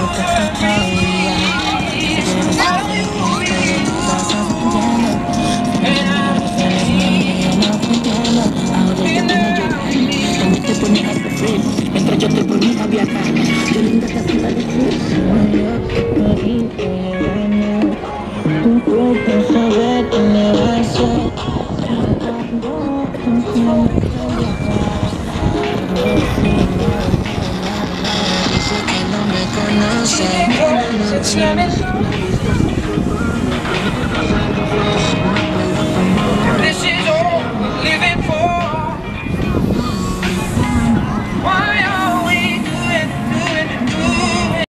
Mientras yo te ponía a viajar, qué linda te hacía decir. Tu cuerpo sabe que me vas a dice que no me conoce.